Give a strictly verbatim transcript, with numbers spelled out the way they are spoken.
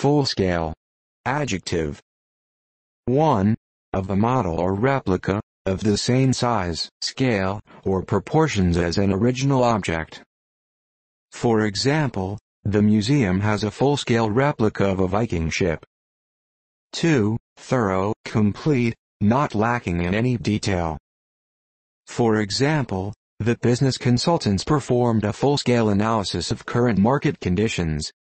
Full-scale. Adjective. one. Of a model or replica, of the same size, scale, or proportions as an original object. For example, the museum has a full-scale replica of a Viking ship. two. Thorough, complete, not lacking in any detail. For example, the business consultants performed a full-scale analysis of current market conditions,